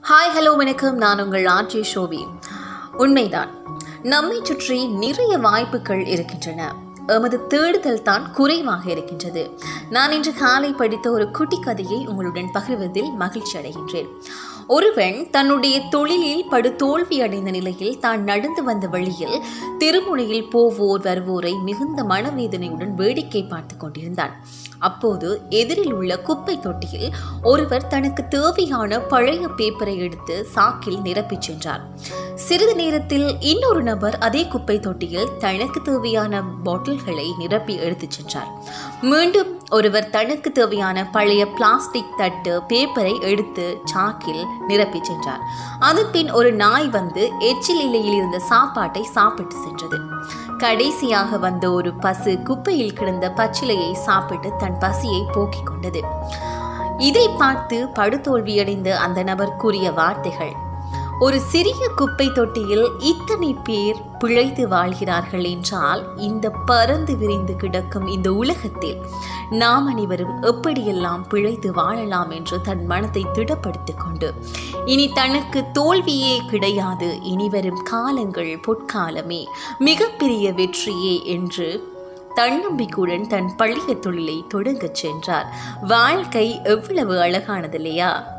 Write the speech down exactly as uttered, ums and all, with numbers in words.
Hi hello வணக்கம். நான் உங்கள் ஆர்ஜே ஷோபி. உண்மைதான், நம்மை சுற்றி நிறைய வாய்ப்புகள் இருக்கின்றன. எமது தேடுதல் தான் குறைவாக இருக்கின்றது. நான் இன்று காலை படித்த ஒரு குட்டி கதையை உங்களுடன் பகிர்வதில் மகிழ்ச்சி அடைகின்றேன். ஒருவன் தன்னுடைய தொழிலில் படு தோல்வி அடைந்த நிலையில் தான் நடந்து வந்த வழியில் திருமுனையில் போவோர் வருவோரை மிகுந்த மனவேதனையுடன் வேடிக்கை பார்த்து கொண்டிருந்தான். அப்போது எதிரில் உள்ள குப்பை தொட்டியில் ஒருவர் தனக்கு தேவையான பழைய பேப்பரை எடுத்து சாக்கில் நிரப்பிச் சென்றார். சிறிது நேரத்தில் இன்னொரு நபர் அதே குப்பை தொட்டியில் தனக்கு தேவையான பாட்டில்களை நிரப்பி எடுத்துச் சென்றார். மீண்டும் ஒருவர் தனக்கு தேவையான பழைய பிளாஸ்டிக் தட்டு பேப்பரை எடுத்து சாக்கில் நிரப்பி சென்றார். அதன் பின் ஒரு நாய் வந்து எச்சில் இலையில் இருந்த சாப்பாட்டை சாப்பிட்டு சென்றது. கடைசியாக வந்த ஒரு பசு குப்பையில் கிடந்த பச்சிலையை சாப்பிட்டு தன் பசியை போக்கிக் கொண்டது. இதை பார்த்து படுதோல்வியடைந்த அந்த நபர் கூறிய வார்த்தைகள்: ஒரு சிறிய குப்பை தொட்டியில் இத்தனை பேர் பிழைத்து வாழ்கிறார்கள் என்றால் இந்த பறந்து விரிந்து கிடக்கும் இந்த உலகத்தில் நாம் அனைவரும் எப்படியெல்லாம் பிழைத்து வாழலாம் என்று தன் மனத்தை திடப்படுத்திக் கொண்டு இனி தனக்கு தோல்வியே கிடையாது, இனி வரும் காலங்கள் பொற்காலமே, மிகப்பெரிய வெற்றியே என்று தன்னம்பிக்கையுடன் தன் பழைய தொழிலை தொடங்கச் சென்றார். வாழ்க்கை எவ்வளவு அழகானது இல்லையா?